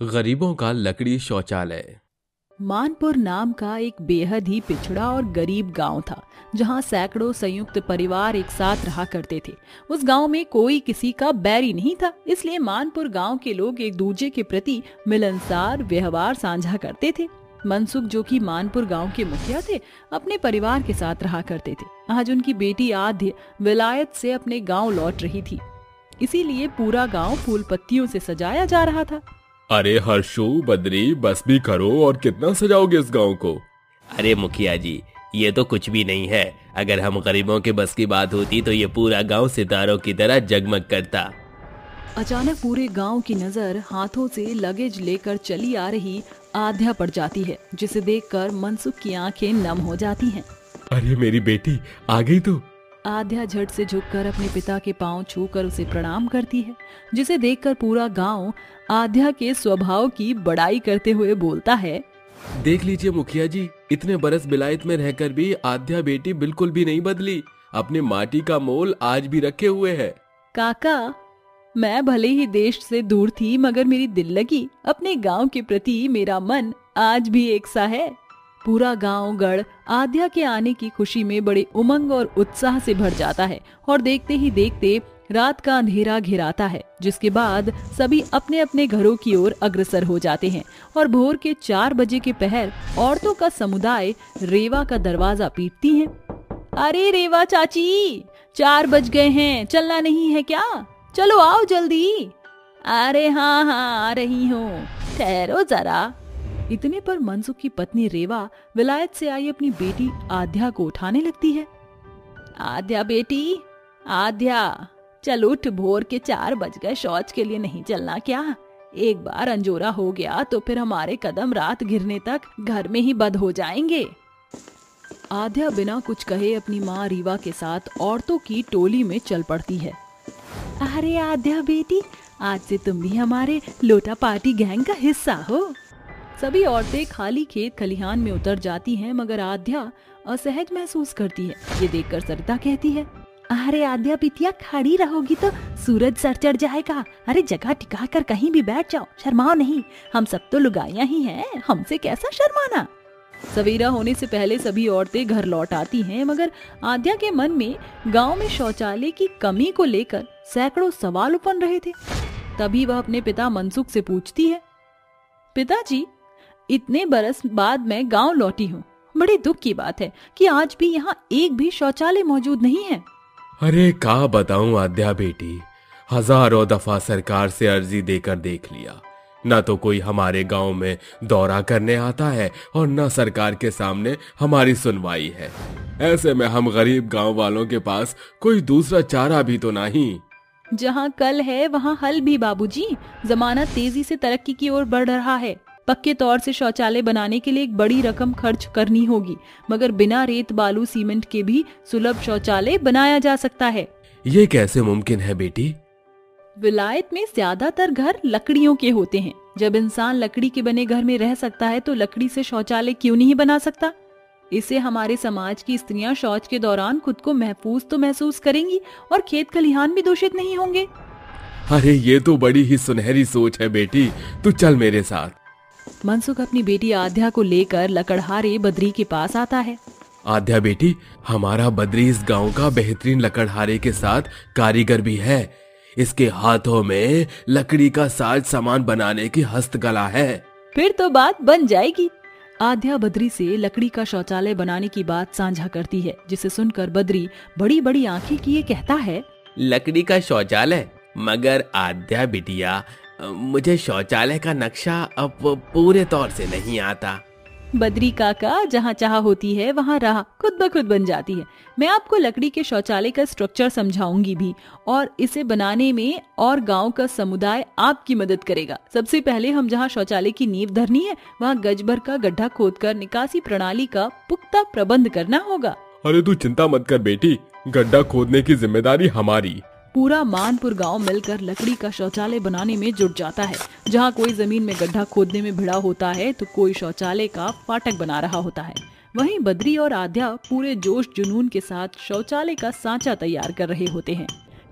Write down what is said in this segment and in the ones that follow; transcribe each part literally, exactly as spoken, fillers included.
गरीबों का लकड़ी शौचालय। मानपुर नाम का एक बेहद ही पिछड़ा और गरीब गांव था, जहां सैकड़ों संयुक्त परिवार एक साथ रहा करते थे। उस गांव में कोई किसी का बैरी नहीं था, इसलिए मानपुर गांव के लोग एक दूसरे के प्रति मिलनसार व्यवहार साझा करते थे। मनसुख, जो कि मानपुर गांव के मुखिया थे, अपने परिवार के साथ रहा करते थे। आज उनकी बेटी आद्य विलायत से अपने गाँव लौट रही थी, इसीलिए पूरा गाँव फूल पत्तियों से सजाया जा रहा था। अरे हर्षू, बद्री, बस भी करो, और कितना सजाओगे इस गांव को? अरे मुखिया जी, ये तो कुछ भी नहीं है। अगर हम गरीबों के बस की बात होती तो ये पूरा गांव सितारों की तरह जगमग करता। अचानक पूरे गांव की नजर हाथों से लगेज लेकर चली आ रही आद्या पड़ जाती है, जिसे देखकर मनसुख की आंखें नम हो जाती हैं। अरे मेरी बेटी आ गई तू। आद्या झट से झुककर अपने पिता के पांव छूकर उसे प्रणाम करती है, जिसे देखकर पूरा गांव आद्या के स्वभाव की बड़ाई करते हुए बोलता है, देख लीजिए मुखिया जी, इतने बरस विलायत में रहकर भी आद्या बेटी बिल्कुल भी नहीं बदली। अपने माटी का मोल आज भी रखे हुए है। काका, मैं भले ही देश से दूर थी, मगर मेरी दिल लगी अपने गांव के प्रति मेरा मन आज भी एक सा है। पूरा गांव गढ़ आद्या के आने की खुशी में बड़े उमंग और उत्साह से भर जाता है और देखते ही देखते रात का अंधेरा घिराता है, जिसके बाद सभी अपने अपने घरों की ओर अग्रसर हो जाते हैं और भोर के चार बजे के पहर औरतों का समुदाय रेवा का दरवाजा पीटती है। अरे रेवा चाची, चार बज गए हैं, चलना नहीं है क्या? चलो आओ जल्दी। अरे हाँ हाँ आ रही हूँ, ठहरो जरा। इतने पर मनसुख की पत्नी रेवा विलायत से आई अपनी बेटी आद्या को उठाने लगती है। आद्या बेटी, आद्या चल उठ, भोर के चार बज गए, शौच के लिए नहीं चलना क्या? एक बार अंजोरा हो गया तो फिर हमारे कदम रात गिरने तक घर में ही बंद हो जाएंगे। आद्या बिना कुछ कहे अपनी माँ रीवा के साथ औरतों की टोली में चल पड़ती है। अरे आद्या बेटी, आज से तुम भी हमारे लोटा पार्टी गैंग का हिस्सा हो। सभी औरतें खाली खेत खलिहान में उतर जाती हैं, मगर आद्या असहज महसूस करती है। ये देखकर सरिता कहती है, अरे आद्या बिटिया, खड़ी रहोगी तो सूरज सर चढ़ जाएगा। अरे जगह टिका कर कहीं भी बैठ जाओ, शर्माओ नहीं। हम सब तो लुगाइयां ही हैं, हमसे कैसा शर्माना। सवेरा होने से पहले सभी औरतें घर लौट आती हैं, मगर आद्या के मन में गांव में शौचालय की कमी को लेकर सैकड़ों सवाल उपन रहे थे। तभी वह अपने पिता मनसुख से पूछती है, पिताजी, इतने बरस बाद मैं गांव लौटी हूँ। बड़े दुख की बात है कि आज भी यहाँ एक भी शौचालय मौजूद नहीं है। अरे क्या बताऊं आद्या बेटी, हजारों दफा सरकार से अर्जी देकर देख लिया, न तो कोई हमारे गांव में दौरा करने आता है और न सरकार के सामने हमारी सुनवाई है। ऐसे में हम गरीब गांव वालों के पास कोई दूसरा चारा भी तो नहीं। जहाँ कल है वहाँ हल भी बाबूजी। जमाना तेजी से तरक्की की ओर बढ़ रहा है। पक्के तौर से शौचालय बनाने के लिए एक बड़ी रकम खर्च करनी होगी, मगर बिना रेत बालू सीमेंट के भी सुलभ शौचालय बनाया जा सकता है। ये कैसे मुमकिन है बेटी? विलायत में ज्यादातर घर लकड़ियों के होते हैं। जब इंसान लकड़ी के बने घर में रह सकता है तो लकड़ी से शौचालय क्यों नहीं बना सकता? इससे हमारे समाज की स्त्रियां शौच के दौरान खुद को महफूज तो महसूस करेंगी और खेत खलिहान भी दूषित नहीं होंगे। अरे ये तो बड़ी ही सुनहरी सोच है बेटी, तू चल मेरे साथ। मनसुख अपनी बेटी आद्या को लेकर लकड़हारे बद्री के पास आता है। आद्या बेटी, हमारा बद्री इस गांव का बेहतरीन लकड़हारे के साथ कारीगर भी है। इसके हाथों में लकड़ी का साज सामान बनाने की हस्तकला है। फिर तो बात बन जाएगी। आद्या बद्री से लकड़ी का शौचालय बनाने की बात साझा करती है, जिसे सुनकर बद्री बड़ी बड़ी आंखें किए कहता है, लकड़ी का शौचालय? मगर आद्या बिटिया, मुझे शौचालय का नक्शा अब पूरे तौर से नहीं आता। बद्री काका, जहाँ चाह होती है वहाँ राह खुद ब खुद बन जाती है। मैं आपको लकड़ी के शौचालय का स्ट्रक्चर समझाऊंगी भी, और इसे बनाने में और गांव का समुदाय आपकी मदद करेगा। सबसे पहले हम जहाँ शौचालय की नींव धरनी है वहाँ गज भर का गड्ढा खोदकर निकासी प्रणाली का पुख्ता प्रबंध करना होगा। अरे तू चिंता मत कर बेटी, गड्ढा खोदने की जिम्मेदारी हमारी। पूरा मानपुर गांव मिलकर लकड़ी का शौचालय बनाने में जुट जाता है। जहां कोई जमीन में गड्ढा खोदने में भिड़ा होता है तो कोई शौचालय का फाटक बना रहा होता है। वहीं बद्री और आद्या पूरे जोश जुनून के साथ शौचालय का सांचा तैयार कर रहे होते हैं।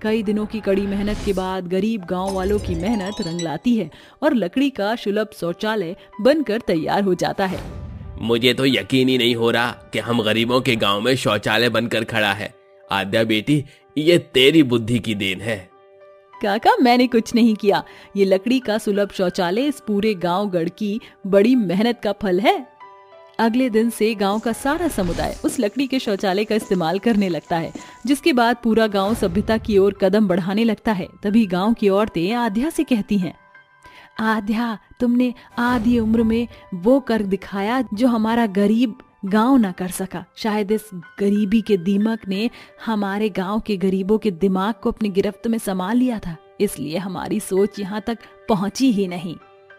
कई दिनों की कड़ी मेहनत के बाद गरीब गांव वालों की मेहनत रंग लाती है और लकड़ी का सुलभ शौचालय बनकर तैयार हो जाता है। मुझे तो यकीन ही नहीं हो रहा कि हम गरीबों के गांव में शौचालय बनकर खड़ा है। आद्या बेटी, ये तेरी बुद्धि की देन है। काका, मैंने कुछ नहीं किया। ये लकड़ी का सुलभ शौचालय इस पूरे गांव गढ़ की बड़ी मेहनत का फल है। अगले दिन से गांव का सारा समुदाय उस लकड़ी के शौचालय का इस्तेमाल करने लगता है, जिसके बाद पूरा गांव सभ्यता की ओर कदम बढ़ाने लगता है। तभी गांव की औरतें आद्या से कहती हैं, आद्या, तुमने आधी उम्र में वो कर दिखाया जो हमारा गरीब गांव ना कर सका। शायद इस गरीबी के दीमक ने हमारे गांव के गरीबों के दिमाग को अपनी गिरफ्त में संभाल लिया था, इसलिए हमारी सोच यहाँ तक पहुंची ही नहीं।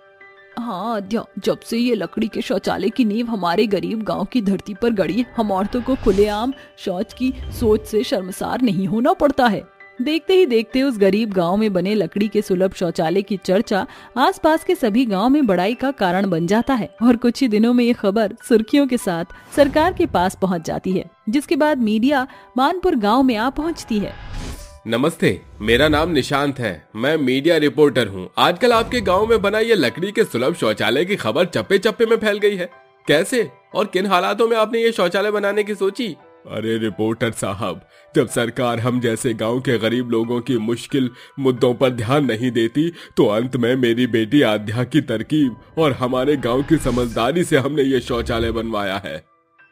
हाँ आद्या, जब से ये लकड़ी के शौचालय की नींव हमारे गरीब गांव की धरती पर गड़ी, हम औरतों को खुलेआम शौच की सोच से शर्मसार नहीं होना पड़ता है। देखते ही देखते उस गरीब गांव में बने लकड़ी के सुलभ शौचालय की चर्चा आसपास के सभी गांव में बड़ाई का कारण बन जाता है और कुछ ही दिनों में ये खबर सुर्खियों के साथ सरकार के पास पहुंच जाती है, जिसके बाद मीडिया मानपुर गांव में आ पहुंचती है। नमस्ते, मेरा नाम निशांत है। मैं मीडिया रिपोर्टर हूँ। आजकल आपके गांव में बना ये लकड़ी के सुलभ शौचालय की खबर चप्पे चप्पे में फैल गई है। कैसे और किन हालातों में आपने ये शौचालय बनाने की सोची? अरे रिपोर्टर साहब, जब सरकार हम जैसे गांव के गरीब लोगों की मुश्किल मुद्दों पर ध्यान नहीं देती, तो अंत में मेरी बेटी आद्या की तरकीब और हमारे गांव की समझदारी से हमने ये शौचालय बनवाया है।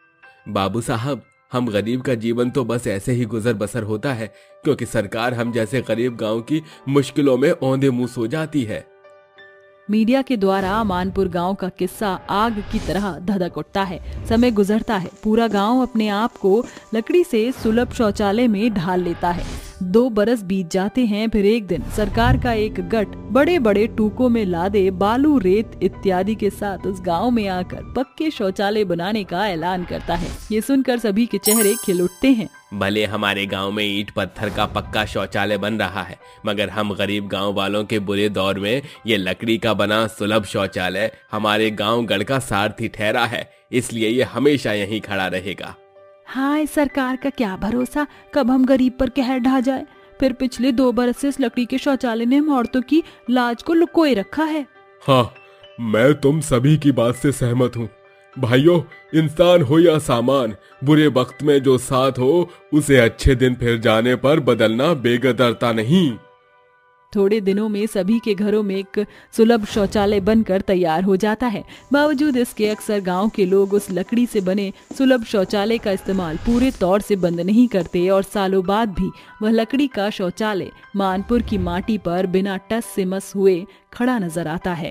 बाबू साहब, हम गरीब का जीवन तो बस ऐसे ही गुजर बसर होता है क्योंकि सरकार हम जैसे गरीब गांव की मुश्किलों में औंधे मुंह सो जाती है। मीडिया के द्वारा मानपुर गांव का किस्सा आग की तरह धधक उठता है। समय गुजरता है, पूरा गांव अपने आप को लकड़ी से सुलभ शौचालय में ढाल लेता है। दो बरस बीत जाते हैं। फिर एक दिन सरकार का एक गठ बड़े बड़े टूकों में लादे बालू, रेत इत्यादि के साथ उस गांव में आकर पक्के शौचालय बनाने का ऐलान करता है। ये सुनकर सभी के चेहरे खिल उठते हैं। भले हमारे गांव में ईंट पत्थर का पक्का शौचालय बन रहा है, मगर हम गरीब गांव वालों के बुरे दौर में ये लकड़ी का बना सुलभ शौचालय हमारे गांव गढ़ का सारथी ठहरा है, इसलिए ये हमेशा यहीं खड़ा रहेगा। हाय, सरकार का क्या भरोसा, कब हम गरीब पर कहर ढा जाए। फिर पिछले दो बरस से इस लकड़ी के शौचालय ने हम औरतों की लाज को लुकोए रखा है। हाँ, मैं तुम सभी की बात से सहमत हूँ। भाइयों, इंसान हो या सामान, बुरे वक्त में जो साथ हो उसे अच्छे दिन फिर जाने पर बदलना बेगदरता नहीं। थोड़े दिनों में सभी के घरों में एक सुलभ शौचालय बनकर तैयार हो जाता है। बावजूद इसके अक्सर गांव के लोग उस लकड़ी से बने सुलभ शौचालय का इस्तेमाल पूरे तौर से बंद नहीं करते और सालों बाद भी वह लकड़ी का शौचालय मानपुर की माटी पर बिना टस से मस हुए खड़ा नजर आता है।